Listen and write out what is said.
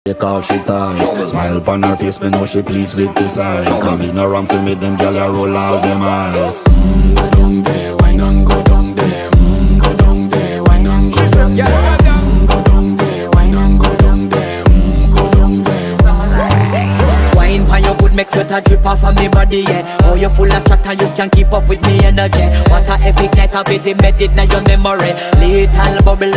Take all she ties. Smile upon her face, me know she pleased with this eyes. Come in around to make them gyal a roll out them eyes. Go down there, wine and go down there. Go down there, wine and go down there. Go down there, wine and go down there. Go down there. Wine pan your good make sweat a drip off of me body, yeah. Oh, you full of chat and you can keep up with me energy. What a epic night of it, embedded in your memory. Little bubble